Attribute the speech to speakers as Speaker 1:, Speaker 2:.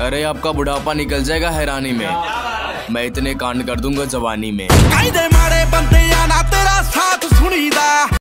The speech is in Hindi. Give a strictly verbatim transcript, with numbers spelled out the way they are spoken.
Speaker 1: अरे आपका बुढ़ापा निकल जाएगा हैरानी में, मैं इतने कांड कर दूंगा जवानी में।
Speaker 2: मारे बंदे